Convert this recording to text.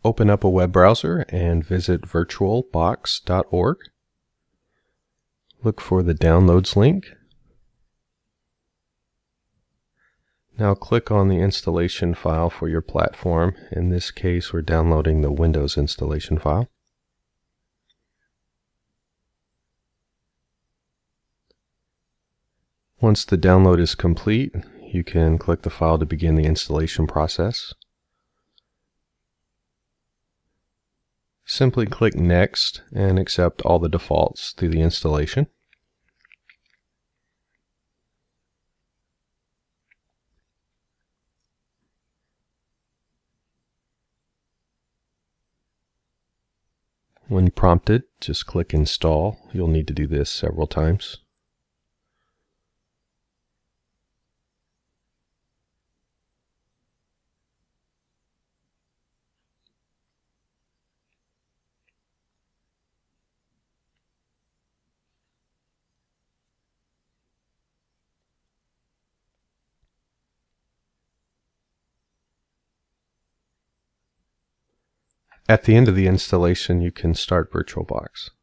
Open up a web browser and visit virtualbox.org. Look for the Downloads link. Now click on the installation file for your platform. In this case, we're downloading the Windows installation file. Once the download is complete, you can click the file to begin the installation process. Simply click Next and accept all the defaults through the installation. When prompted, just click Install. You'll need to do this several times. At the end of the installation, you can start VirtualBox.